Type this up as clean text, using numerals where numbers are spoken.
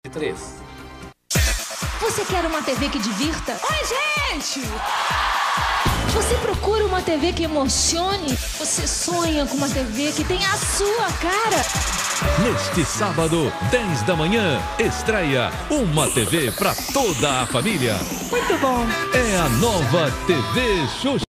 3. Você quer uma TV que divirta? Oi, gente! Você procura uma TV que emocione? Você sonha com uma TV que tem a sua cara? Neste sábado, 10 da manhã, estreia uma TV para toda a família. Muito bom! É a nova TV Xuxa.